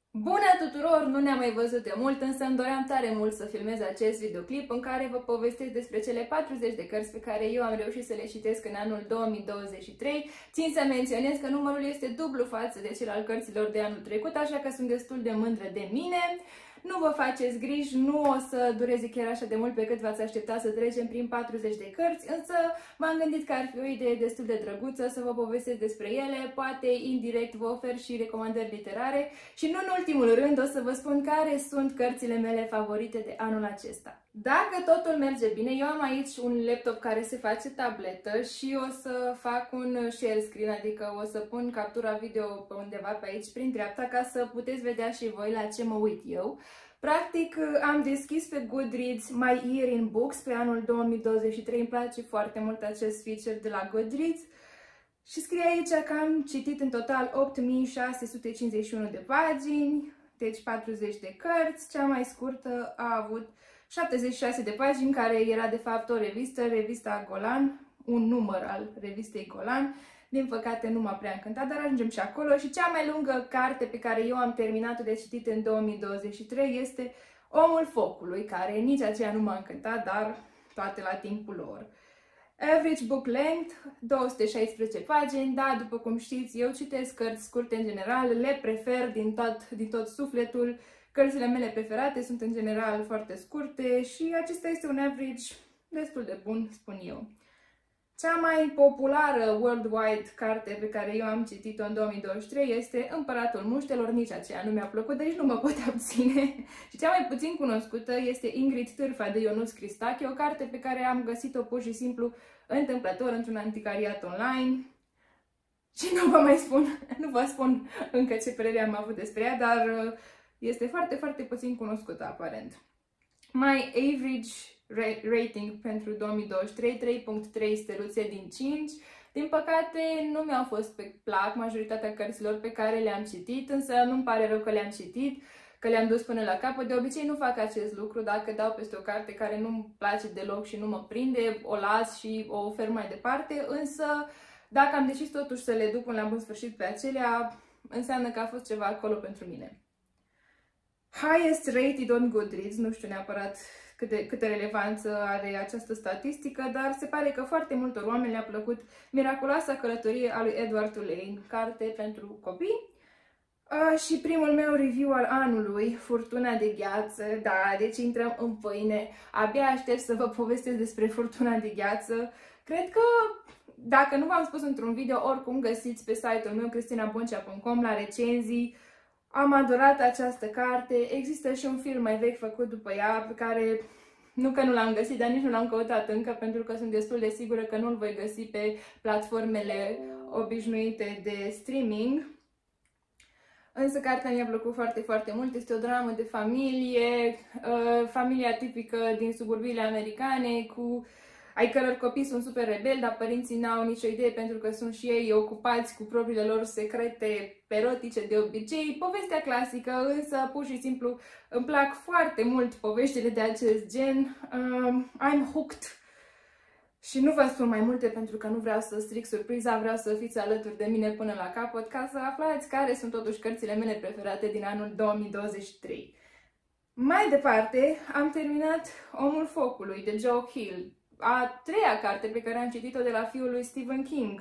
Bună tuturor! Nu ne-am mai văzut de mult, însă îmi doream tare mult să filmez acest videoclip în care vă povestesc despre cele 40 de cărți pe care eu am reușit să le citesc în anul 2023. Țin să menționez că numărul este dublu față de cel al cărților de anul trecut, așa că sunt destul de mândră de mine. Nu vă faceți griji, nu o să dureze chiar așa de mult pe cât v-ați aștepta să trecem prin 40 de cărți, însă m-am gândit că ar fi o idee destul de drăguță să vă povestesc despre ele, poate indirect vă ofer și recomandări literare și nu în ultimul rând o să vă spun care sunt cărțile mele favorite de anul acesta. Dacă totul merge bine, eu am aici un laptop care se face tabletă și o să fac un share screen, adică o să pun captura video pe undeva pe aici prin dreapta ca să puteți vedea și voi la ce mă uit eu. Practic am deschis pe Goodreads My Year in Books pe anul 2023, îmi place foarte mult acest feature de la Goodreads și scrie aici că am citit în total 8651 de pagini, deci 40 de cărți, cea mai scurtă a avut 76 de pagini, care era de fapt o revistă, revista Golan, un număr al revistei Golan. Din păcate nu m-a prea încântat, dar ajungem și acolo. Și cea mai lungă carte pe care eu am terminat-o de citit în 2023 este Omul Focului, care nici aceea nu m-a încântat, dar toate la timpul lor. Average book length, 216 pagini, da, după cum știți, eu citesc cărți scurte în general, le prefer din tot sufletul. Cărțile mele preferate sunt în general foarte scurte și acesta este un average destul de bun, spun eu. Cea mai populară worldwide carte pe care eu am citit-o în 2023 este Împăratul Muștelor, nici aceea nu mi-a plăcut, deci nu mă pot abține. Și cea mai puțin cunoscută este Ingrid Târfa de Ionuț Cristache, o carte pe care am găsit-o pur și simplu întâmplător într-un anticariat online. Și nu vă spun încă ce părere am avut despre ea, dar este foarte, foarte puțin cunoscută aparent. My average rating pentru 2023, 3.3 steluțe din 5. Din păcate, nu mi-au fost pe plac majoritatea cărților pe care le-am citit, însă nu-mi pare rău că le-am citit, că le-am dus până la capăt. De obicei nu fac acest lucru, dacă dau peste o carte care nu-mi place deloc și nu mă prinde, o las și o ofer mai departe, însă dacă am decis totuși să le duc până la bun sfârșit pe acelea, înseamnă că a fost ceva acolo pentru mine. Highest rated on Goodreads, nu știu neapărat câtă relevanță are această statistică, dar se pare că foarte multor oameni le-a plăcut Miraculoasa călătorie a lui Edward Tulane, carte pentru copii. Și primul meu review al anului, Furtuna de gheață, da, deci intrăm în pâine. Abia aștept să vă povestesc despre Furtuna de gheață. Cred că, dacă nu v-am spus într-un video, oricum găsiți pe site-ul meu, cristina.boncea.com, la recenzii. Am adorat această carte, există și un film mai vechi făcut după ea, pe care nu că nu l-am găsit, dar nici nu l-am căutat încă, pentru că sunt destul de sigură că nu-l voi găsi pe platformele obișnuite de streaming. Însă cartea mi-a plăcut foarte, foarte mult, este o dramă de familie, familia tipică din suburbiile americane, ai căror copii sunt super rebeli, dar părinții n-au nicio idee pentru că sunt și ei ocupați cu propriile lor secrete erotice de obicei. Povestea clasică, însă pur și simplu îmi plac foarte mult poveștile de acest gen. I'm hooked. Și nu vă spun mai multe pentru că nu vreau să stric surpriza, vreau să fiți alături de mine până la capăt ca să aflați care sunt totuși cărțile mele preferate din anul 2023. Mai departe, am terminat Omul Focului de Joe Hill, a treia carte pe care am citit-o de la fiul lui Stephen King.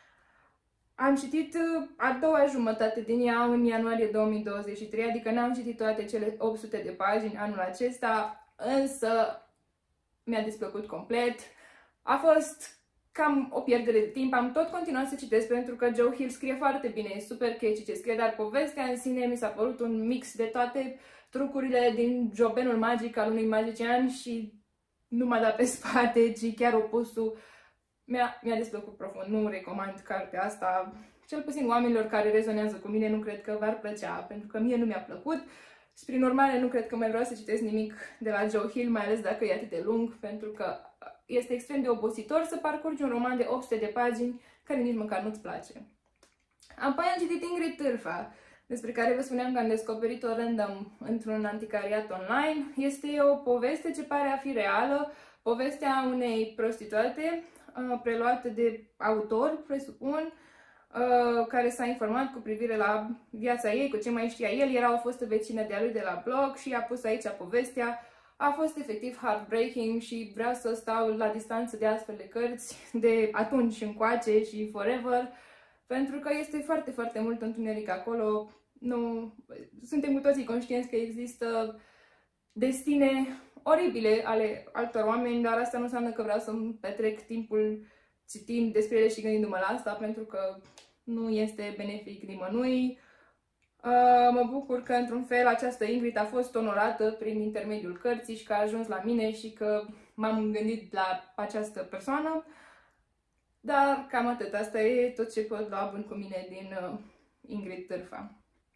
Am citit a doua jumătate din ea în ianuarie 2023, adică n-am citit toate cele 800 de pagini anul acesta, însă mi-a desplăcut complet. A fost cam o pierdere de timp, am tot continuat să citesc pentru că Joe Hill scrie foarte bine, e super catchy ce scrie, dar povestea în sine mi s-a părut un mix de toate trucurile din Jobenul magic al unui magician și nu m-a dat pe spate, ci chiar opusul. Mi-a desplăcut profund. Nu recomand cartea asta. Cel puțin oamenilor care rezonează cu mine nu cred că v-ar plăcea, pentru că mie nu mi-a plăcut. Și prin urmare nu cred că mai vreau să citesc nimic de la Joe Hill, mai ales dacă e atât de lung, pentru că este extrem de obositor să parcurgi un roman de 800 de pagini care nici măcar nu-ți place. Apoi am citit Ingrid Târfa, despre care vă spuneam că am descoperit-o random într-un anticariat online. Este o poveste ce pare a fi reală, povestea unei prostituate preluată de autor, presupun, care s-a informat cu privire la viața ei, cu ce mai știa el. Era o fostă vecină de-a lui de la blog și a pus aici povestea. A fost efectiv heartbreaking și vreau să stau la distanță de astfel de cărți de atunci încoace și forever, pentru că este foarte, foarte mult întuneric acolo. Nu, suntem cu toții conștienți că există destine oribile ale altor oameni, dar asta nu înseamnă că vreau să-mi petrec timpul citind despre ele și gândindu-mă la asta, pentru că nu este benefic nimănui. Mă bucur că, într-un fel, această Ingrid a fost onorată prin intermediul cărții și că a ajuns la mine și că m-am gândit la această persoană. Dar cam atât. Asta e tot ce pot lua bun cu mine din Ingrid Târfa.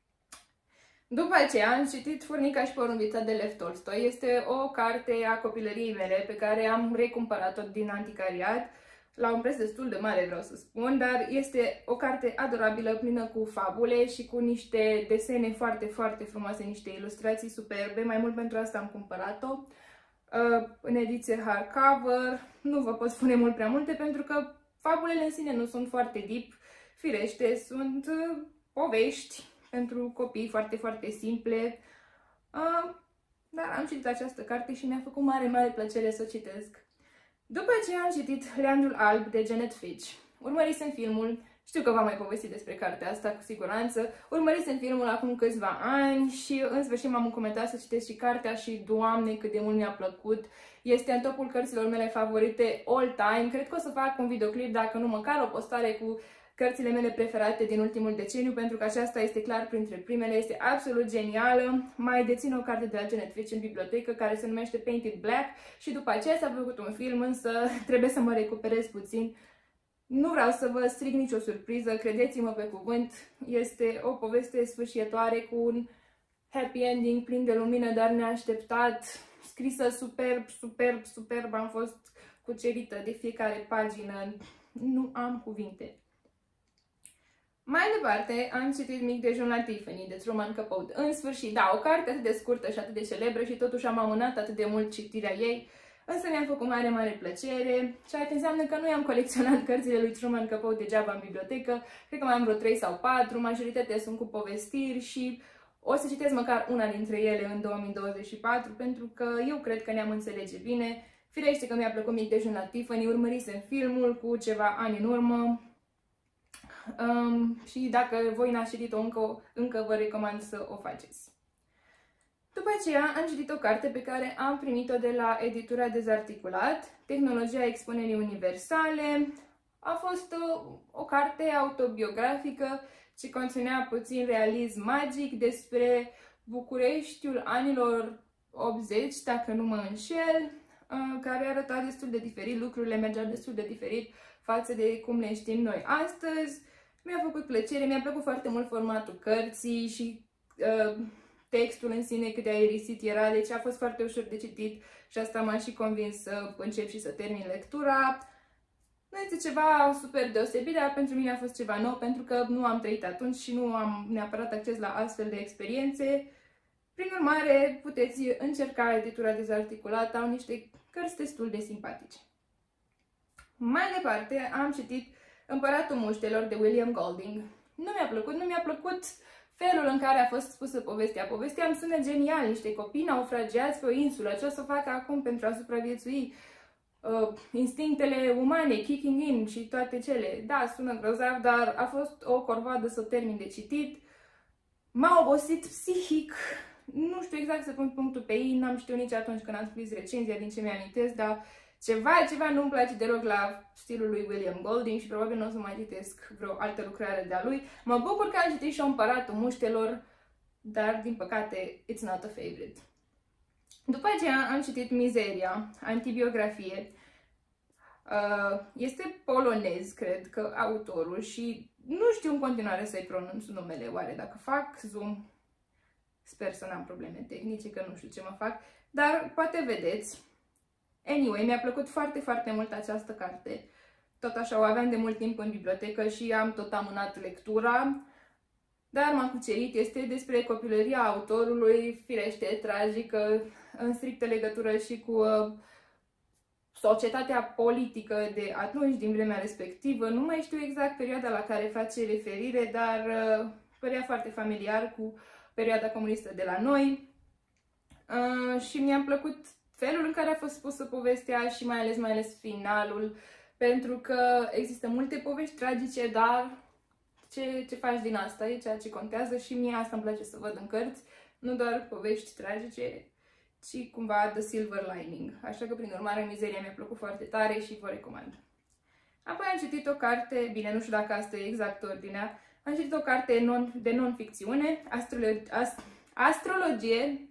După aceea am citit Furnica și Porumbița de Lev Tolstoi. Este o carte a copilăriei mele pe care am recumpărat-o din anticariat la un preț destul de mare, vreau să spun, dar este o carte adorabilă, plină cu fabule și cu niște desene foarte, foarte frumoase, niște ilustrații superbe. Mai mult pentru asta am cumpărat-o în ediție hardcover. Nu vă pot spune mult prea multe pentru că fabulele în sine nu sunt foarte deep, firește, sunt povești pentru copii foarte, foarte simple. Dar am citit această carte și mi-a făcut mare, mare plăcere să o citesc. După aceea am citit Leandrul Alb de Janet Fitch. Urmărisem filmul, știu că v-am mai povestit despre cartea asta cu siguranță, urmărisem filmul acum câțiva ani și în sfârșit m-am încumetat să citesc și cartea și, Doamne, cât de mult mi-a plăcut. Este în topul cărților mele favorite all time. Cred că o să fac un videoclip, dacă nu măcar o postare cu cărțile mele preferate din ultimul deceniu, pentru că aceasta este clar printre primele, este absolut genială. Mai dețin o carte de la Janet Fitch în bibliotecă care se numește Painted Black și după aceea s-a făcut un film, însă trebuie să mă recuperez puțin. Nu vreau să vă strig nicio surpriză, credeți-mă pe cuvânt, este o poveste sfârșietoare cu un happy ending plin de lumină, dar neașteptat, scrisă superb, superb, superb, am fost cucerită de fiecare pagină, nu am cuvinte. Mai departe, am citit Mic dejun la Tiffany de Truman Capote. În sfârșit, da, o carte atât de scurtă și atât de celebră și totuși am amânat atât de mult citirea ei, însă mi-a făcut mare, mare plăcere, ceea ce înseamnă că nu i-am colecționat cărțile lui Truman Capote degeaba în bibliotecă, cred că mai am vreo 3 sau 4, majoritatea sunt cu povestiri și o să citesc măcar una dintre ele în 2024, pentru că eu cred că ne-am înțelege bine. Firește că mi-a plăcut Mic dejun la Tiffany, urmărisem filmul cu ceva ani în urmă. Și dacă voi n-ați citit-o încă vă recomand să o faceți. După aceea am citit o carte pe care am primit-o de la editura Dezarticulat, Tehnologia expunerii universale. A fost o carte autobiografică ce conținea puțin realism magic despre Bucureștiul anilor 80, dacă nu mă înșel, care arăta destul de diferit, lucrurile mergeau destul de diferit față de cum le știm noi astăzi. Mi-a făcut plăcere, mi-a plăcut foarte mult formatul cărții și textul în sine cât de aerisit era, deci a fost foarte ușor de citit și asta m-a și convins să încep și să termin lectura. Nu este ceva super deosebit, dar pentru mine a fost ceva nou, pentru că nu am trăit atunci și nu am neapărat acces la astfel de experiențe. Prin urmare, puteți încerca editura Dezarticulată, au niște cărți destul de simpatice. Mai departe, am citit Împăratul Muștelor de William Golding. Nu mi-a plăcut felul în care a fost spusă povestea. Povestea îmi sună genial, niște copii naufragiați pe o insulă, ce o să facă acum pentru a supraviețui, instinctele umane, kicking in și toate cele. Da, sună grozav, dar a fost o corvoadă să termin de citit. M-a obosit psihic, nu știu exact să pun punctul pe ei, n-am știut nici atunci când am scris recenzia, din ce mi-amintesc, dar ceva nu-mi place deloc la stilul lui William Golding și probabil nu o să mai citesc vreo altă lucrare de-a lui. Mă bucur că am citit și Împăratul Muștelor, dar din păcate it's not a favorite. După aceea am citit Mizeria, antibiografie. Este polonez, cred că, autorul și nu știu în continuare să-i pronunț numele, oare dacă fac zoom. Sper să n-am probleme tehnice, că nu știu ce mă fac, dar poate vedeți. Anyway, mi-a plăcut foarte, foarte mult această carte. Tot așa, o aveam de mult timp în bibliotecă și am tot amânat lectura, dar m-am cucerit. Este despre copilăria autorului, firește, tragică, în strictă legătură și cu societatea politică de atunci, din vremea respectivă. Nu mai știu exact perioada la care face referire, dar părea foarte familiar cu perioada comunistă de la noi. Și mi-a plăcut felul în care a fost spusă povestea și mai ales finalul, pentru că există multe povești tragice, dar ce faci din asta e ceea ce contează și mie asta îmi place să văd în cărți, nu doar povești tragice, ci cumva the silver lining. Așa că, prin urmare, Mizeria mi-a plăcut foarte tare și vă recomand. Apoi am citit o carte, bine, nu știu dacă asta e exact ordinea, am citit o carte de non-ficțiune, astrologie.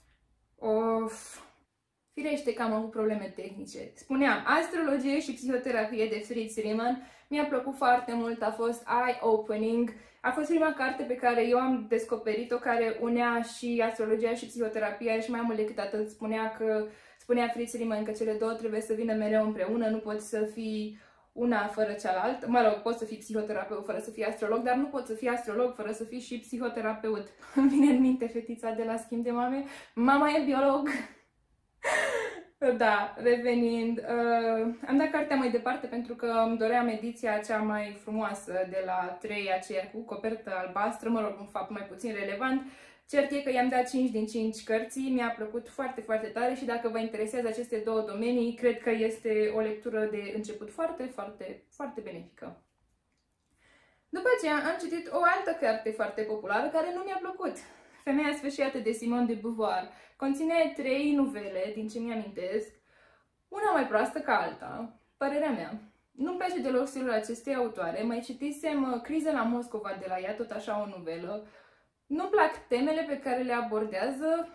Firește că am avut probleme tehnice. Spuneam, astrologie și psihoterapie de Fritz Riemann. Mi-a plăcut foarte mult, a fost eye-opening. A fost prima carte pe care eu am descoperit-o, care unea și astrologia și psihoterapia și mai mult decât atât spunea Fritz Riemann că cele două trebuie să vină mereu împreună, nu poți să fii una fără cealaltă. Mă rog, poți să fii psihoterapeut fără să fii astrolog, dar nu poți să fii astrolog fără să fii și psihoterapeut. Îmi vine în minte fetița de la Schimb de Mame. Mama e biolog. Da, revenind, am dat cartea mai departe pentru că îmi doream ediția cea mai frumoasă de la 3, aceea cu copertă albastră, mă rog, un fapt mai puțin relevant. Cert e că i-am dat 5 din 5 cărții, mi-a plăcut foarte, foarte tare și dacă vă interesează aceste două domenii, cred că este o lectură de început foarte, foarte, foarte benefică. După aceea am citit o altă carte foarte populară care nu mi-a plăcut. Femeia sfârșiată de Simone de Beauvoir. Conține 3 novele, din ce mi-amintesc, una mai proastă ca alta, părerea mea. Nu-mi place deloc stilul acestei autoare, mai citisem Criza la Moscova de la ea, tot așa o novelă. Nu-mi plac temele pe care le abordează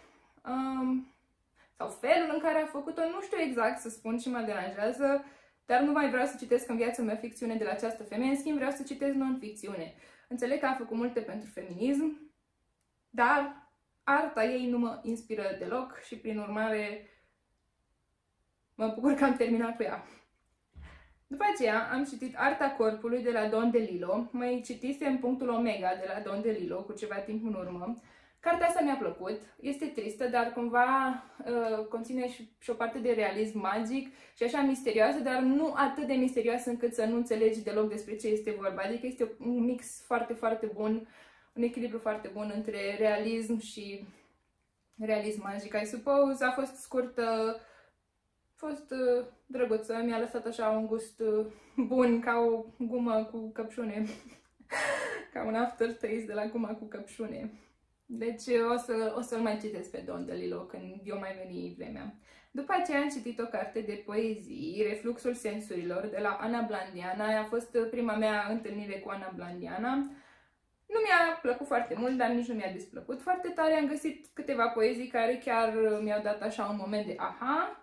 sau felul în care a făcut-o, nu știu exact să spun ce mă deranjează, dar nu mai vreau să citesc în viața mea ficțiune de la această femeie, în schimb vreau să citesc non-ficțiune. Înțeleg că a făcut multe pentru feminism, dar arta ei nu mă inspiră deloc și, prin urmare, mă bucur că am terminat cu ea. După aceea am citit Arta corpului de la Don DeLillo, mai citisem Punctul Omega de la Don DeLillo cu ceva timp în urmă. Cartea asta mi-a plăcut, este tristă, dar cumva conține și o parte de realism magic și așa misterioasă, dar nu atât de misterioasă încât să nu înțelegi deloc despre ce este vorba. Adică este un mix foarte, foarte bun, un echilibru foarte bun între realism și realism magic, I suppose. A fost scurtă, a fost drăguță, mi-a lăsat așa un gust bun, ca o gumă cu căpșune, ca un aftertaste de la guma cu căpșune. Deci o să-l mai citesc pe Don DeLillo când eu mai veni vremea. După aceea am citit o carte de poezii, Refluxul sensurilor, de la Ana Blandiana. A fost prima mea întâlnire cu Ana Blandiana. Nu mi-a plăcut foarte mult, dar nici nu mi-a displăcut foarte tare. Am găsit câteva poezii care chiar mi-au dat așa un moment de aha.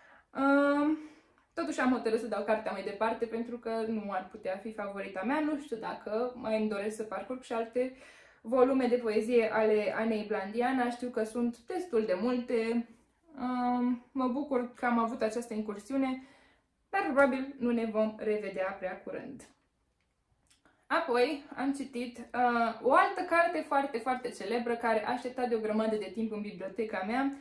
Totuși am hotărât să dau cartea mai departe pentru că nu ar putea fi favorita mea. Nu știu dacă mai îmi doresc să parcurg și alte volume de poezie ale Anei Blandiana. Știu că sunt destul de multe. Mă bucur că am avut această incursiune, dar probabil nu ne vom revedea prea curând. Apoi am citit o altă carte foarte, foarte celebră care a așteptat de o grămadă de timp în biblioteca mea,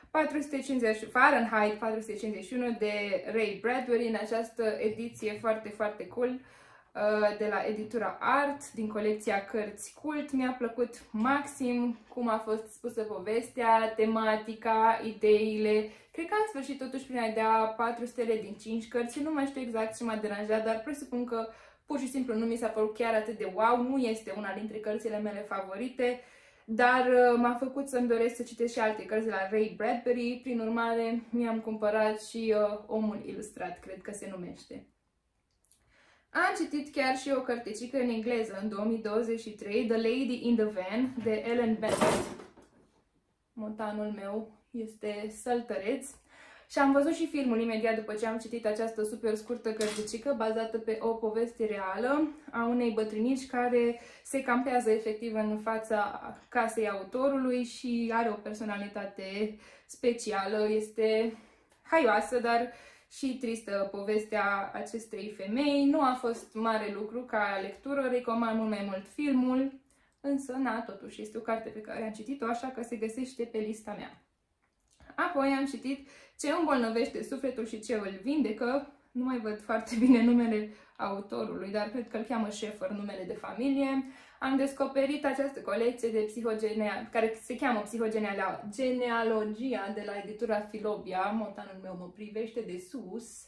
Fahrenheit 451 de Ray Bradbury, în această ediție foarte, foarte cool de la editura Art, din colecția Cărți Cult. Mi-a plăcut maxim cum a fost spusă povestea, tematica, ideile. Cred că am sfârșit totuși prin a-i da 4 stele din 5 cărți. Nu mai știu exact ce m-a deranjat, dar presupun că pur și simplu nu mi s-a părut chiar atât de wow. Nu este una dintre cărțile mele favorite, dar m-a făcut să-mi doresc să citesc și alte cărți de la Ray Bradbury. Prin urmare, mi-am cumpărat și Omul Ilustrat, cred că se numește. Am citit chiar și o cărtecică în engleză în 2023, The Lady in the Van, de Ellen Bennett. Montanul meu este săltăreț. Și am văzut și filmul imediat după ce am citit această super scurtă cărtecică bazată pe o poveste reală a unei bătrânici care se campează efectiv în fața casei autorului și are o personalitate specială. Este haioasă, dar și tristă povestea acestei femei. Nu a fost mare lucru ca lectură, recomand mult mai mult filmul, însă, na, totuși este o carte pe care am citit-o, așa că se găsește pe lista mea. Apoi am citit Ce îmbolnăvește sufletul și ce îl vindecă. Nu mai văd foarte bine numele autorului, dar cred că îl cheamă Schaeffer, numele de familie. Am descoperit această colecție de care se cheamă Psihogenealogia de la editura Filobia. Montanul meu mă privește de sus.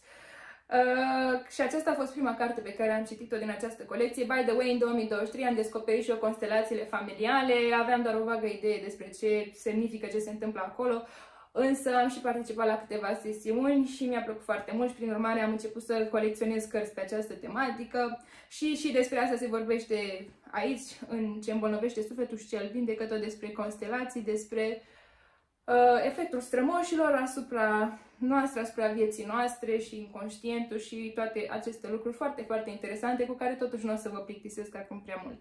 Și aceasta a fost prima carte pe care am citit-o din această colecție. By the way, în 2023 am descoperit și eu constelațiile familiale, aveam doar o vagă idee despre ce semnifică, ce se întâmplă acolo, însă am și participat la câteva sesiuni și mi-a plăcut foarte mult și prin urmare am început să colecționez cărți pe această tematică și despre asta se vorbește aici, în Ce îmbolnăvește sufletul și ce îl vindecă, tot despre constelații, despre efectul strămoșilor asupra noastră, asupra vieții noastre și inconștientul și toate aceste lucruri foarte, foarte interesante cu care totuși nu o să vă plictisesc acum prea mult.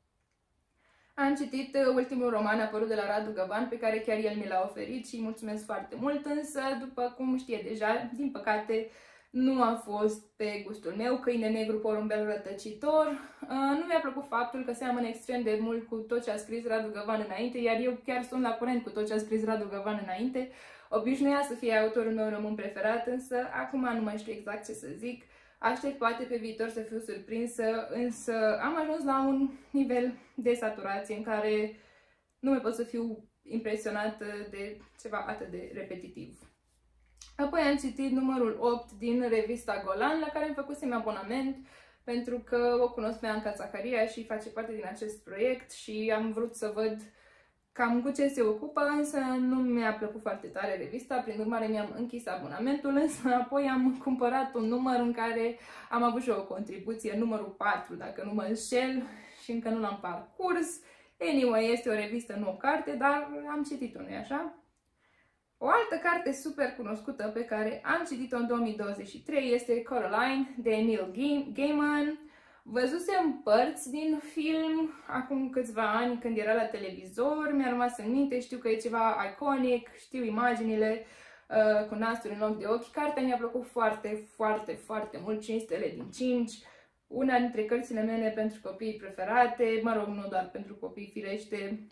Am citit ultimul roman apărut de la Radu Găvan, pe care chiar el mi l-a oferit și îi mulțumesc foarte mult, însă, după cum știe deja, din păcate, nu a fost pe gustul meu. Câine negru, porumbel rătăcitor. Nu mi-a plăcut faptul că seamănă extrem de mult cu tot ce a scris Radu Găvan înainte, iar eu chiar sunt la curent cu tot ce a scris Radu Găvan înainte. Obișnuia să fie autorul meu român preferat, însă acum nu mai știu exact ce să zic. Aștept poate pe viitor să fiu surprinsă, însă am ajuns la un nivel de saturație în care nu mai pot să fiu impresionată de ceva atât de repetitiv. Apoi am citit numărul 8 din revista Golan, la care am făcusem abonament pentru că o cunosc pe Anca Zaharia și face parte din acest proiect și am vrut să văd cam cu ce se ocupă, însă nu mi-a plăcut foarte tare revista, prin urmare mi-am închis abonamentul, însă apoi am cumpărat un număr în care am avut și o contribuție, numărul 4, dacă nu mă înșel, și încă nu l-am parcurs. Anyway, este o revistă, nu o carte, dar am citit-o, nu-i așa? O altă carte super cunoscută pe care am citit-o în 2023 este Coraline de Neil Gaiman. Văzusem părți din film acum câțiva ani când era la televizor, mi-a rămas în minte, știu că e ceva iconic, știu imaginile cu nasturi în loc de ochi. Cartea mi-a plăcut foarte, foarte, foarte mult, 5 stele din 5. Una dintre cărțile mele pentru copii preferate, mă rog, nu doar pentru copii, firește.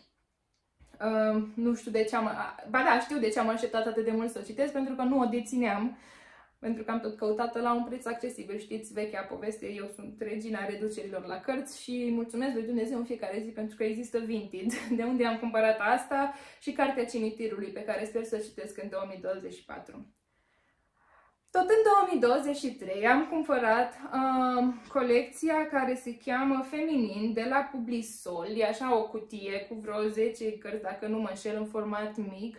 Nu știu de ce ba da, știu de ce am așteptat atât de mult să o citesc, pentru că nu o dețineam, pentru că am tot căutat-o la un preț accesibil. Știți vechea poveste, eu sunt regina reducerilor la cărți și mulțumesc lui Dumnezeu în fiecare zi pentru că există Vinted, de unde am cumpărat asta și Cartea Cimitirului, pe care sper să o citesc în 2024. Tot în 2023 am cumpărat colecția care se cheamă Feminin de la Publisol. E așa o cutie cu vreo 10 cărți, dacă nu mă înșel, în format mic,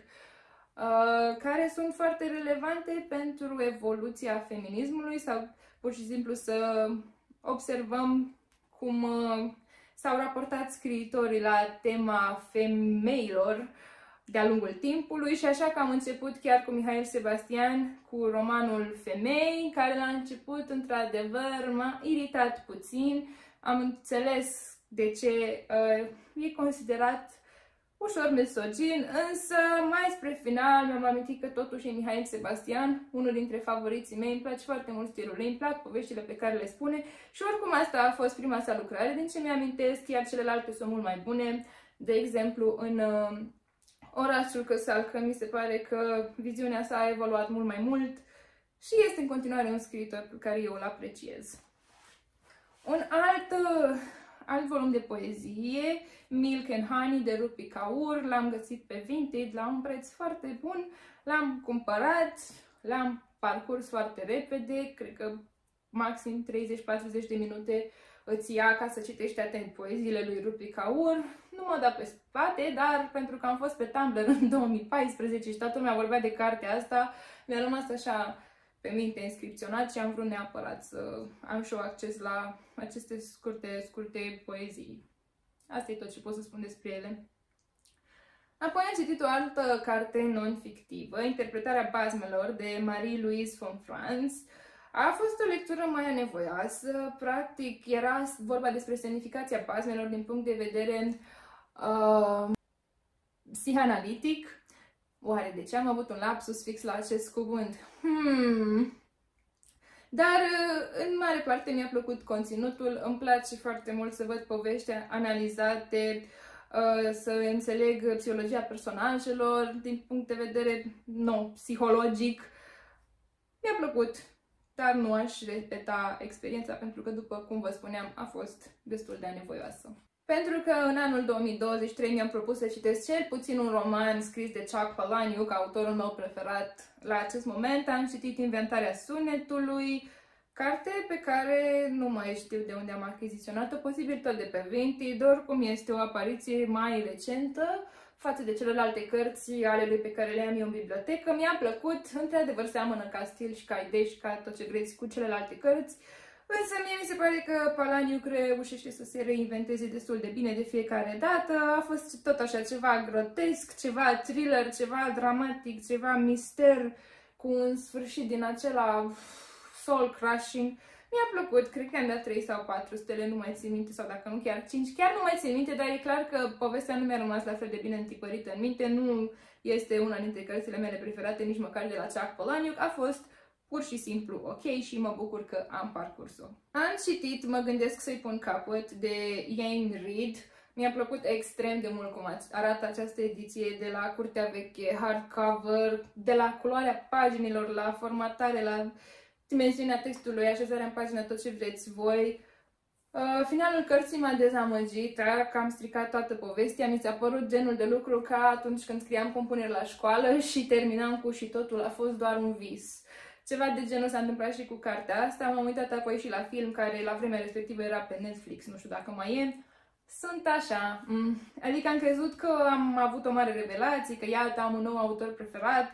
care sunt foarte relevante pentru evoluția feminismului sau pur și simplu să observăm cum s-au raportat scriitorii la tema femeilor de-a lungul timpului și așa că am început chiar cu Mihail Sebastian cu romanul Femei, care la început, într-adevăr, m-a iritat puțin. Am înțeles de ce e considerat ușor misogin, însă mai spre final mi-am amintit că totuși e Mihail Sebastian, unul dintre favoriții mei, îmi place foarte mult stilul lui, îmi plac poveștile pe care le spune și oricum asta a fost prima sa lucrare, din ce mi-amintesc, iar celelalte sunt mult mai bune. De exemplu, în Orașul Căsalcă mi se pare că viziunea sa a evoluat mult mai mult și este în continuare un scriitor pe care eu îl apreciez. Un alt volum de poezie, Milk and Honey de Rupi Kaur, l-am găsit pe Vinted la un preț foarte bun, l-am cumpărat, l-am parcurs foarte repede, cred că maxim 30-40 de minute îți ia ca să citești atent poeziile lui Rupi Kaur. Nu mă da pe spate, dar pentru că am fost pe Tumblr în 2014 și toată lumea vorbea de cartea asta, mi-a rămas așa pe minte inscripționat și am vrut neapărat să am și eu acces la aceste scurte poezii. Asta e tot ce pot să spun despre ele. Apoi am citit o altă carte non-fictivă, Interpretarea basmelor de Marie-Louise von Franz. A fost o lectură mai anevoioasă, practic era vorba despre semnificația basmelor din punct de vedere psihanalitic. Oare de ce am avut un lapsus fix la acest cuvânt? Dar în mare parte mi-a plăcut conținutul, îmi place foarte mult să văd povești analizate să înțeleg psihologia personajelor din punct de vedere psihologic. Mi-a plăcut, dar nu aș repeta experiența pentru că, după cum vă spuneam, a fost destul de anevoioasă. Pentru că în anul 2023 mi-am propus să citesc cel puțin un roman scris de Chuck Palahniuk, autorul meu preferat la acest moment. Am citit Inventarea sunetului, carte pe care nu mai știu de unde am achiziționat-o, posibil tot de pe Vinted, oricum este o apariție mai recentă față de celelalte cărți ale lui pe care le am eu în bibliotecă. Mi-a plăcut, într-adevăr seamănă ca stil și ca idei și ca tot ce vreți cu celelalte cărți, însă mie mi se pare că Palahniuk reușește să se reinventeze destul de bine de fiecare dată. A fost tot așa ceva grotesc, ceva thriller, ceva dramatic, ceva mister, cu un sfârșit din acela soul crushing. Mi-a plăcut, cred că am dat 3 sau 4 stele, nu mai țin minte, sau dacă nu chiar 5, chiar nu mai țin minte, dar e clar că povestea nu mi-a rămas la fel de bine întipărită în minte, nu este una dintre cărțile mele preferate, nici măcar de la Chuck Palahniuk, a fost pur și simplu ok și mă bucur că am parcurs-o. Am citit Mă gândesc să-i pun capăt de Jane Reed. Mi-a plăcut extrem de mult cum arată această ediție, de la curtea veche, hardcover, de la culoarea paginilor, la formatare, la dimensiunea textului, așezarea în pagină, tot ce vreți voi. Finalul cărții m-a dezamăgit, că am stricat toată povestea. Mi s-a părut genul de lucru ca atunci când scriam compuneri la școală și terminam cu și totul a fost doar un vis. Ceva de genul s-a întâmplat și cu cartea asta. M-am uitat apoi și la film, care la vremea respectivă era pe Netflix, nu știu dacă mai e. Sunt așa, adică am crezut că am avut o mare revelație, că iată am un nou autor preferat,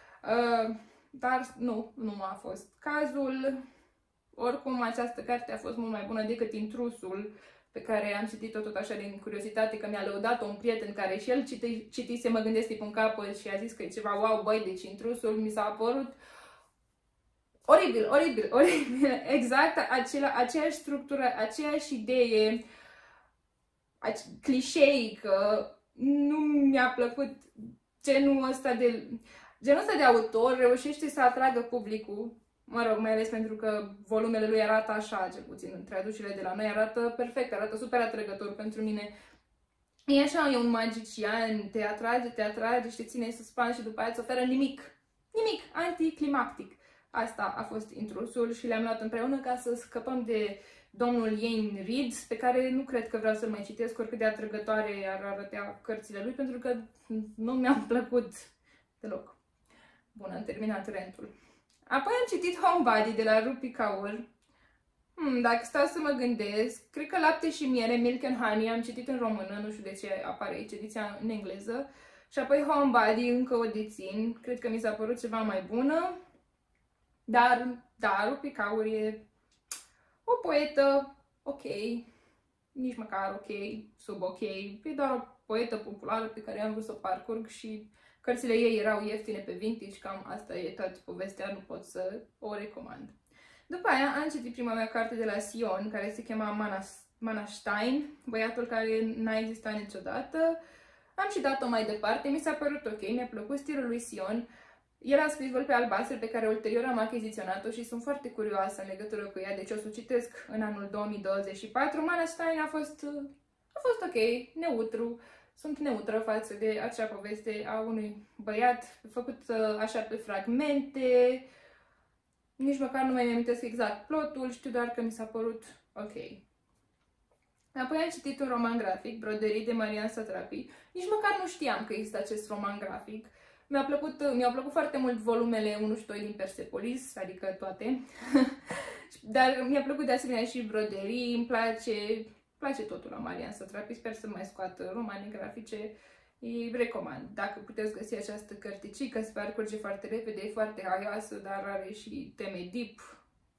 dar nu a fost cazul. Oricum, această carte a fost mult mai bună decât Intrusul, pe care am citit-o tot așa din curiozitate, că mi-a lăudat-o un prieten care și el citise Mă gândesc să-i pun capăt și a zis că e ceva wow, băi, deci Intrusul mi s-a părut oribil, oribil, oribil, exact aceeași structură, aceeași idee, clișeică. Nu mi-a plăcut genul ăsta de autor, reușește să atragă publicul, mă rog, mai ales pentru că volumele lui arată așa, cel puțin în traducerile de la noi, arată perfect, arată super atrăgător pentru mine. E așa, e un magician, te atrage și te ține în suspans și după aia îți oferă nimic, anticlimactic. Asta a fost Intrusul și le-am luat împreună ca să scăpăm de domnul Jane Reed, pe care nu cred că vreau să-l mai citesc, oricât de atrăgătoare ar arătea cărțile lui, pentru că nu mi-a plăcut deloc. Bun, am terminat rentul. Apoi am citit Homebody de la Rupi Kaur. Dacă stau să mă gândesc, cred că Lapte și miere, Milk and Honey, am citit în română, nu știu de ce apare aici ediția în engleză. Și apoi Homebody, încă o dețin, cred că mi s-a părut ceva mai bună. Dar, da, Rupi Kaur e o poetă ok, nici măcar ok, sub ok, e doar o poetă populară pe care am vrut să o parcurg și cărțile ei erau ieftine pe Vintage, cam asta e toată povestea, nu pot să o recomand. După aia am citit prima mea carte de la Sion, care se chema Manashtein, băiatul care n-a existat niciodată. Am și dat-o mai departe, mi s-a părut ok, mi-a plăcut stilul lui Sion. El a scris Văl pe albastru, pe care ulterior am achiziționat-o și sunt foarte curioasă în legătură cu ea, deci o să o citesc în anul 2024. Manashtein a fost ok, neutru. Sunt neutră față de acea poveste a unui băiat făcut așa pe fragmente. Nici măcar nu mai amintesc exact plotul, știu doar că mi s-a părut ok. Apoi am citit un roman grafic, Broderii de Marian Satrapi. Nici măcar nu știam că există acest roman grafic. Mi-au plăcut foarte mult volumele 1 și 2 din Persepolis, adică toate. Dar mi-a plăcut de asemenea și Broderii, îmi place totul la Marian Satrapi, sper să mai scoată romane grafice. Îi recomand. Dacă puteți găsi această cărticică, se parcurge foarte repede, e foarte haioasă, dar are și teme deep.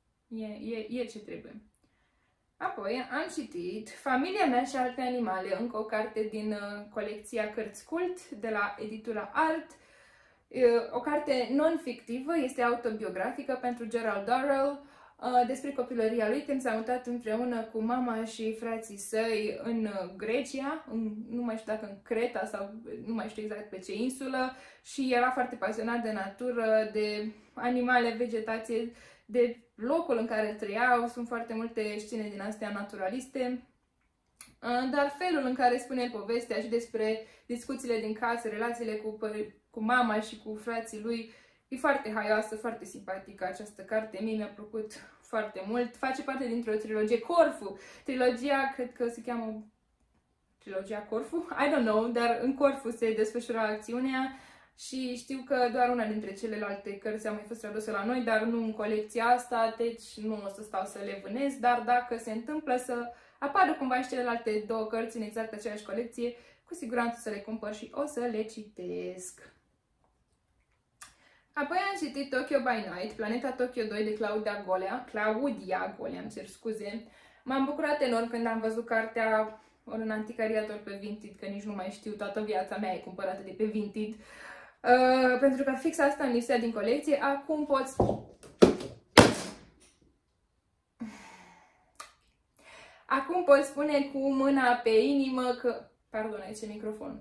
E ce trebuie. Apoi am citit Familia mea și alte animale, încă o carte din colecția Cărți Cult de la editura Art. O carte non-fictivă, este autobiografică pentru Gerald Durrell, despre copilăria lui, când s-a mutat împreună cu mama și frații săi în Grecia, nu mai știu dacă în Creta sau nu mai știu exact pe ce insulă, și era foarte pasionat de natură, de animale, vegetație, de locul în care trăiau. Sunt foarte multe scene din astea naturaliste. dar felul în care spune povestea și despre discuțiile din casă, relațiile cu mama și cu frații lui, e foarte haioasă, foarte simpatică această carte, mie mi-a plăcut foarte mult. Face parte dintr-o trilogie, Corfu. Trilogia, cred că se cheamă trilogia Corfu, I don't know, dar în Corfu se desfășura acțiunea și știu că doar una dintre celelalte cărți a mai fost tradusă la noi, dar nu în colecția asta, deci nu o să stau să le vânez, dar dacă se întâmplă să apară cumva și celelalte două cărți în exact aceeași colecție, cu siguranță să le cumpăr și o să le citesc. Apoi am citit Tokyo by Night, Planeta Tokyo 2 de Claudia Golea, îmi cer scuze. M-am bucurat enorm când am văzut cartea ori în anticariat, ori pe Vinted, că nici nu mai știu, toată viața mea e cumpărată de pe Vinted. Pentru că fix asta îmi lipsea din colecție. Acum pot spune cu mâna pe inimă că... Pardon, aici e microfonul.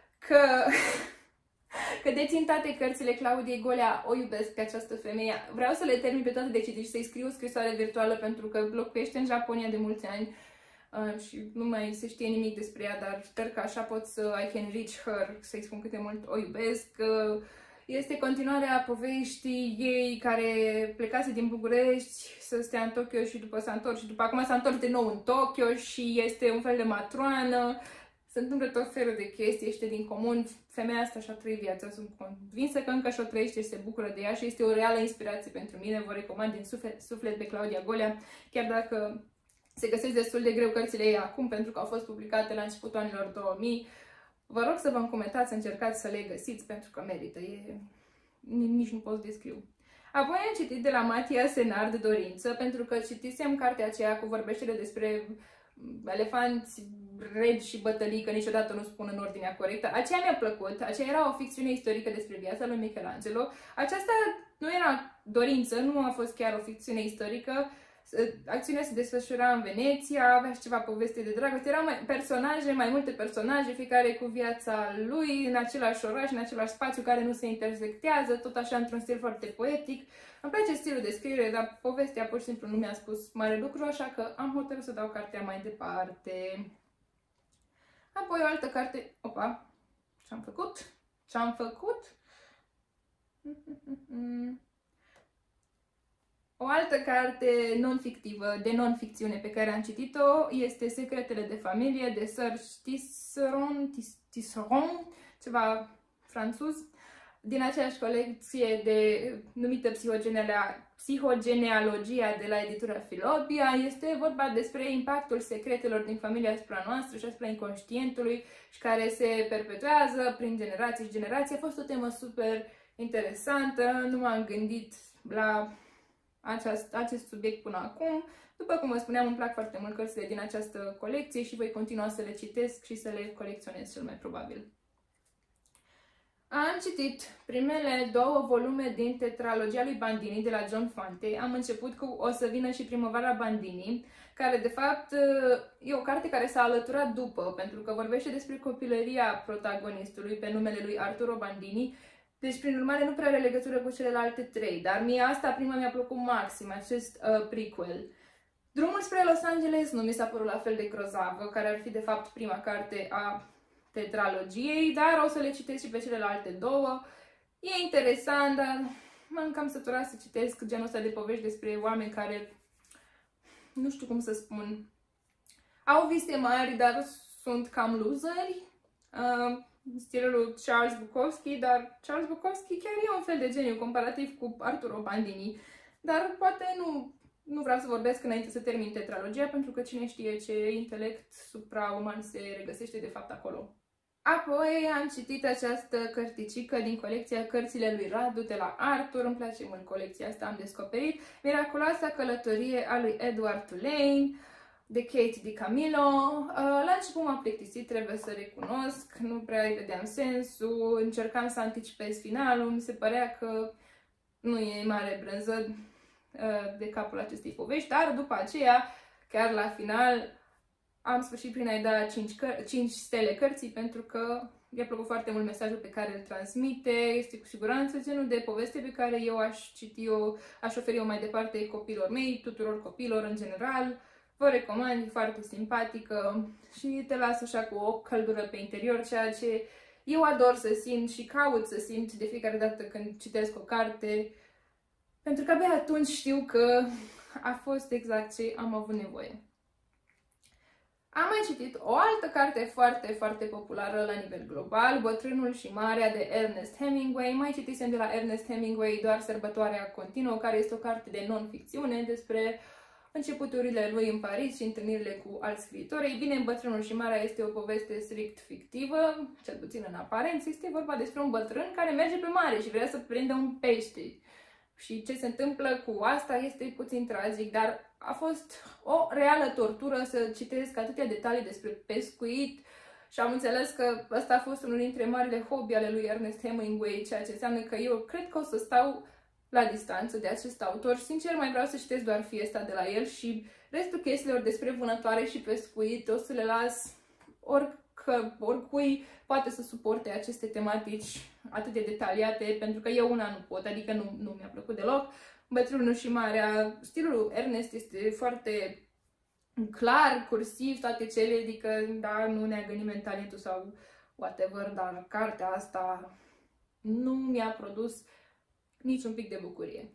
Că dețin toate cărțile Claudiei Golea, o iubesc pe această femeie. Vreau să le termin pe toate de citit și să-i scriu o scrisoare virtuală pentru că locuiește în Japonia de mulți ani și nu mai se știe nimic despre ea, dar sper că așa pot să I can reach her, să-i spun cât de mult o iubesc. Este continuarea poveștii ei care plecase din București să stea în Tokyo și după s-a întors și după acum s-a întors de nou în Tokyo și este un fel de matroană. Se întâmplă tot felul de chestii, este din comun. Femeia asta și-a trăit viața, sunt convinsă că încă și-o trăiește și se bucură de ea și este o reală inspirație pentru mine. Vă recomand din suflet pe Claudia Golea, chiar dacă se găsesc destul de greu cărțile ei acum, pentru că au fost publicate la începutul anilor 2000. Vă rog să vă comentați, să încercați să le găsiți, pentru că merită. Nici nu pot descriu. Apoi am citit de la Matia Senar de Dorință, pentru că citisem cartea aceea cu vorbește despre elefanți, regi și bătălii, că niciodată nu spun în ordinea corectă. Aceea mi-a plăcut, aceea era o ficțiune istorică despre viața lui Michelangelo. Aceasta nu era dorință, nu a fost chiar o ficțiune istorică. Acțiunea se desfășura în Veneția, avea și ceva poveste de dragoste, erau mai multe personaje, fiecare cu viața lui, în același oraș, în același spațiu, care nu se intersectează, tot așa într-un stil foarte poetic. Îmi place stilul de scriere, dar povestea pur și simplu nu mi-a spus mare lucru, așa că am hotărât să dau cartea mai departe. Apoi o altă carte... Opa! Ce-am făcut? Ce-am făcut? O altă carte non-fictivă, de non-ficțiune pe care am citit-o este Secretele de familie de Serge Tisseron, ceva franțuz, din aceeași colecție numită Psihogenealogia de la editura Filopia. Este vorba despre impactul secretelor din familia asupra noastră și asupra inconștientului și care se perpetuează prin generații și generații. A fost o temă super interesantă, nu m-am gândit la acest subiect până acum. După cum vă spuneam, îmi plac foarte mult cărțile din această colecție și voi continua să le citesc și să le colecționez cel mai probabil. Am citit primele două volume din tetralogia lui Bandini de la John Fante. Am început cu O să vină și primăvara Bandini, care de fapt e o carte care s-a alăturat după, pentru că vorbește despre copilăria protagonistului pe numele lui Arturo Bandini. Deci, prin urmare, nu prea are legătură cu celelalte trei, dar mie asta prima mi-a plăcut maxim, acest prequel. Drumul spre Los Angeles nu mi s-a părut la fel de grozavă, care ar fi de fapt prima carte a tetralogiei, dar o să le citesc și pe celelalte două. E interesant, dar m-am cam săturat să citesc genul ăsta de povești despre oameni care, nu știu cum să spun, au vise mari, dar sunt cam loseri. Stilul lui Charles Bukowski, dar Charles Bukowski chiar e un fel de geniu comparativ cu Arturo Bandini, dar poate nu vreau să vorbesc înainte să termin tetralogia, pentru că cine știe ce intelect suprauman se regăsește de fapt acolo. Apoi am citit această cărticică din colecția Cărțile lui Radu de la Arthur, îmi place mult colecția asta, am descoperit, Miraculoasa călătorie a lui Edward Tulane, de Kate DiCamillo. La început m-a plictisit, trebuie să recunosc, nu prea îi vedeam sensul, încercam să anticipez finalul, mi se părea că nu e mare brânză de capul acestei povești, dar după aceea, chiar la final, am sfârșit prin a-i da 5 stele cărții, pentru că mi-a plăcut foarte mult mesajul pe care îl transmite, este cu siguranță genul de poveste pe care eu aș citi-o, aș oferi-o mai departe copiilor mei, tuturor copiilor în general. Vă recomand, e foarte simpatică și te lasă așa cu o căldură pe interior, ceea ce eu ador să simt și caut să simt de fiecare dată când citesc o carte, pentru că abia atunci știu că a fost exact ce am avut nevoie. Am mai citit o altă carte foarte, foarte populară la nivel global, Bătrânul și Marea de Ernest Hemingway. Mai citisem de la Ernest Hemingway doar Sărbătoarea continuă, care este o carte de non-ficțiune despre începuturile lui în Paris și întâlnirile cu alți scriitori. Ei bine, Bătrânul și Marea este o poveste strict fictivă, cel puțin în aparență. Este vorba despre un bătrân care merge pe mare și vrea să prindă un pește. Și ce se întâmplă cu asta este puțin tragic, dar a fost o reală tortură să citesc atâtea detalii despre pescuit și am înțeles că ăsta a fost unul dintre marile hobby ale lui Ernest Hemingway, ceea ce înseamnă că eu cred că o să stau la distanță de acest autor. Sincer, mai vreau să citesc doar Fiesta de la el și restul chestiilor despre vânătoare și pescuit o să le las oricui poate să suporte aceste tematici atât de detaliate, pentru că eu una nu pot, adică nu mi-a plăcut deloc. Bătrânul și Marea, stilul Ernest este foarte clar, cursiv, toate cele, adică da, nu neagă nimeni talentul sau whatever, dar cartea asta nu mi-a produs niciun pic de bucurie.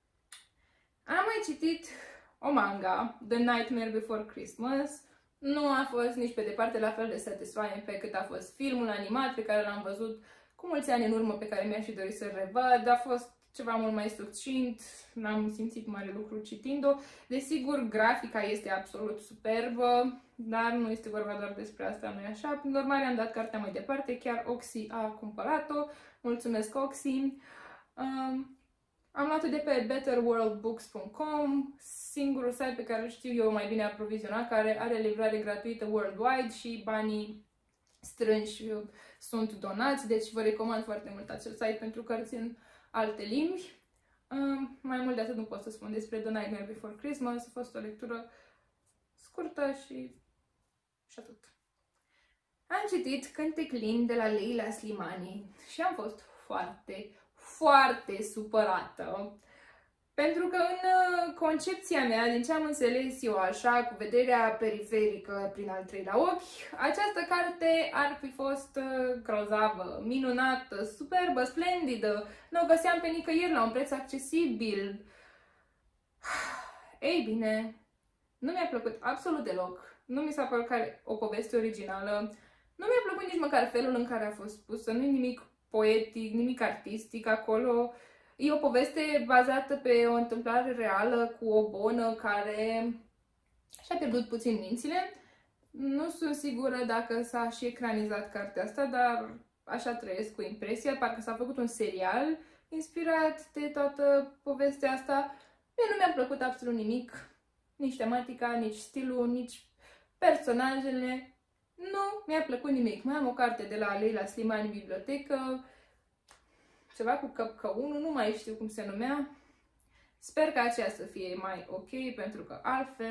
Am mai citit o manga, The Nightmare Before Christmas. Nu a fost nici pe departe la fel de satisfying pe cât a fost filmul animat pe care l-am văzut cu mulți ani în urmă, pe care mi-aș fi dorit să-l revăd. A fost ceva mult mai succint, n-am simțit mare lucru citind-o. Desigur, grafica este absolut superbă, dar nu este vorba doar despre asta, nu-i așa? Prin urmare, am dat cartea mai departe, chiar Oxy a cumpărat-o. Mulțumesc, Oxy! Am luat-o de pe betterworldbooks.com, singurul site pe care îl știu eu mai bine aprovizionat, care are livrare gratuită worldwide și banii strânși sunt donați, deci vă recomand foarte mult acel site pentru cărți în alte limbi. Mai mult de atât nu pot să spun despre The Nightmare Before Christmas, a fost o lectură scurtă și atât. Am citit Cântec Lin de la Leila Slimani și am fost foarte supărată. Pentru că în concepția mea, din ce am înțeles eu așa, cu vederea periferică prin al treilea ochi, această carte ar fi fost grozavă, minunată, superbă, splendidă. Nu o găseam pe nicăieri la un preț accesibil. Ei bine, nu mi-a plăcut absolut deloc. Nu mi s-a părut o poveste originală. Nu mi-a plăcut nici măcar felul în care a fost spusă. Nu-i nimic poetic, nimic artistic acolo. E o poveste bazată pe o întâmplare reală cu o bonă care și-a pierdut puțin mințile. Nu sunt sigură dacă s-a și ecranizat cartea asta, dar așa trăiesc cu impresia. Parcă s-a făcut un serial inspirat de toată povestea asta. Mie nu mi-a plăcut absolut nimic. Nici tematica, nici stilul, nici personajele. Nu mi-a plăcut nimic. Mai am o carte de la Leila Slimani în bibliotecă, ceva cu Căpcăunul, nu mai știu cum se numea. Sper că aceea să fie mai ok, pentru că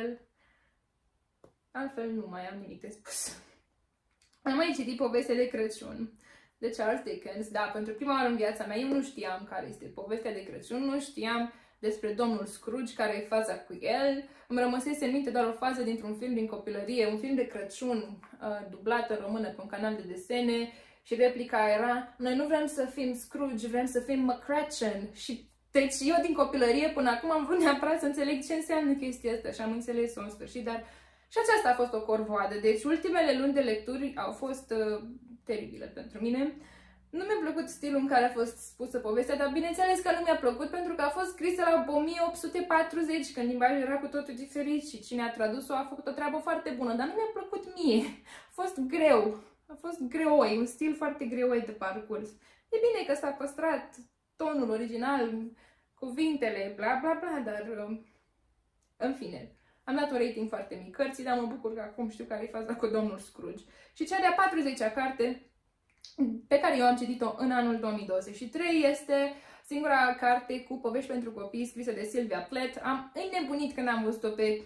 altfel nu mai am nimic de spus. Am mai citit Povestea de Crăciun de Charles Dickens. Da, pentru prima oară în viața mea eu nu știam care este povestea de Crăciun, nu știam despre domnul Scrooge, care e faza cu el. Îmi rămăsese în minte doar o fază dintr-un film din copilărie, un film de Crăciun dublat în română pe un canal de desene și replica era: noi nu vrem să fim Scrooge, vrem să fim McCratchin. Și deci eu din copilărie până acum am vrut neapărat să înțeleg ce înseamnă chestia asta și am înțeles-o în sfârșit, dar și aceasta a fost o corvoadă. Deci ultimele luni de lecturi au fost teribile pentru mine. Nu mi-a plăcut stilul în care a fost spusă povestea, dar bineînțeles că nu mi-a plăcut pentru că a fost scrisă la 1840, când limbajul era cu totul diferit și cine a tradus-o a făcut o treabă foarte bună, dar nu mi-a plăcut mie. A fost greu. A fost greoi, un stil foarte greoi de parcurs. E bine că s-a păstrat tonul original, cuvintele, bla bla bla, dar în fine. Am dat un rating foarte mic cărții, dar mă bucur că acum știu care e faza cu domnul Scrooge. Și cea de-a 40-a carte pe care eu am citit-o în anul 2023 este singura carte cu povești pentru copii scrisă de Sylvia Plath. Am înnebunit când am văzut-o pe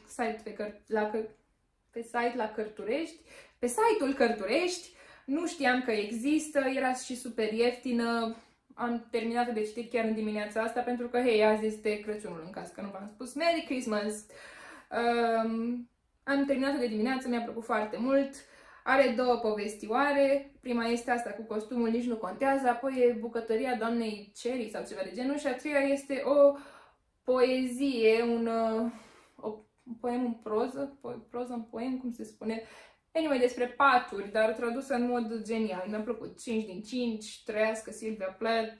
site la Cărturești, pe site-ul Cărturești. Nu știam că există, era și super ieftină. Am terminat de citit chiar în dimineața asta pentru că, hei, azi este Crăciunul, în caz că nu v-am spus. Merry Christmas! Am terminat-o de dimineață, mi-a plăcut foarte mult. Are două povestioare. Prima este asta cu costumul, nici nu contează, apoi e bucătăria doamnei Cherry sau ceva de genul și a treia este o poezie, un poem în proză în poem, cum se spune. Anyway, despre paturi, dar tradusă în mod genial. Mi-a plăcut. 5 din 5, trăiască Sylvia Plath.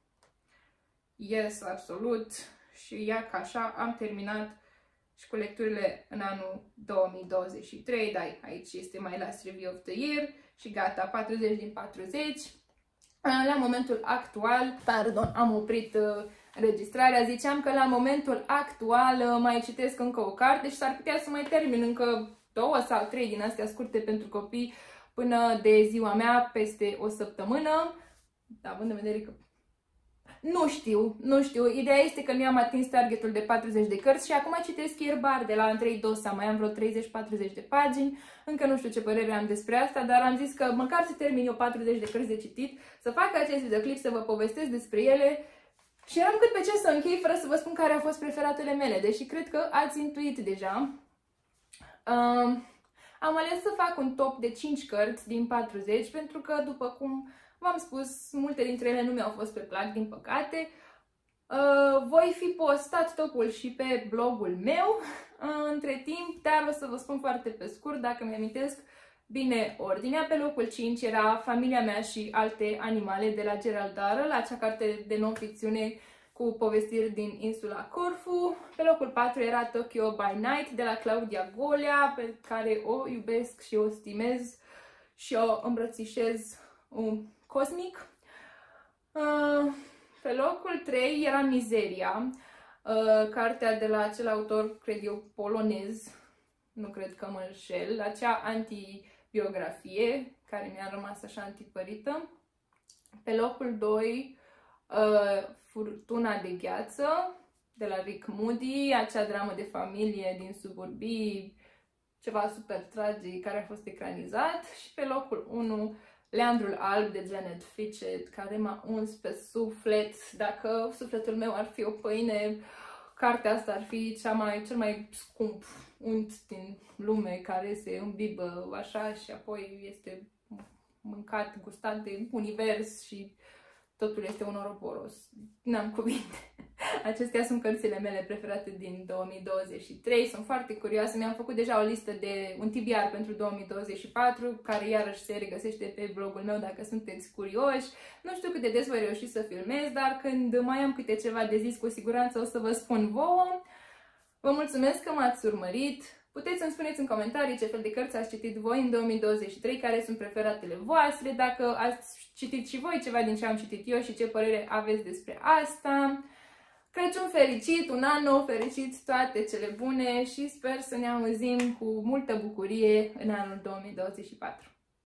Yes, absolut. Și ia că așa am terminat și cu lecturile în anul 2023, dar aici este my last review of the year și gata, 40 din 40. La momentul actual, pardon, am oprit înregistrarea, ziceam că la momentul actual mai citesc încă o carte și s-ar putea să mai termin încă 2 sau 3 din astea scurte pentru copii până de ziua mea, peste o săptămână, având în vedere că nu știu. Ideea este că mi-am atins targetul de 40 de cărți și acum citesc ierbar de la Andrei Dosa, mai am vreo 30-40 de pagini. Încă nu știu ce părere am despre asta, dar am zis că măcar să termin eu 40 de cărți de citit, să fac acest videoclip, să vă povestesc despre ele și eram cât pe ce să închei fără să vă spun care au fost preferatele mele, deși cred că ați intuit deja. Am ales să fac un top de 5 cărți din 40 pentru că, după cum v-am spus, multe dintre ele nu mi-au fost pe plac, din păcate. Voi fi postat topul și pe blogul meu între timp, dar o să vă spun foarte pe scurt, dacă mi-amintesc bine ordinea. Pe locul 5 era Familia mea și alte animale de la Gerald Darrell, acea carte de non-ficțiune cu povestiri din insula Corfu. Pe locul 4 era Tokyo by Night de la Claudia Golea, pe care o iubesc și o stimez și o îmbrățișez cosmic. Pe locul 3 era Mizeria, cartea de la acel autor, cred eu, polonez, nu cred că mă înșel, acea antibiografie care mi-a rămas așa antipărită. Pe locul 2 Furtuna de gheață de la Rick Moody, acea dramă de familie din suburbii, ceva super tragic care a fost ecranizat. Și pe locul 1 Leandrul alb de Janet Fitchett, care m-a uns pe suflet. Dacă sufletul meu ar fi o pâine, cartea asta ar fi cel mai scump unt din lume, care se îmbibă așa și apoi este mâncat, gustat de univers și totul este un oroboros. N-am cuvinte. Acestea sunt cărțile mele preferate din 2023. Sunt foarte curioasă. Mi-am făcut deja o listă de un TBR pentru 2024, care iarăși se regăsește pe blogul meu dacă sunteți curioși. Nu știu cât de des voi reuși să filmez, dar când mai am câte ceva de zis, cu siguranță o să vă spun vouă. Vă mulțumesc că m-ați urmărit. Puteți să-mi spuneți în comentarii ce fel de cărți ați citit voi în 2023, care sunt preferatele voastre, dacă ați citit și voi ceva din ce am citit eu și ce părere aveți despre asta. Crăciun fericit, un an nou fericit, toate cele bune și sper să ne auzim cu multă bucurie în anul 2024.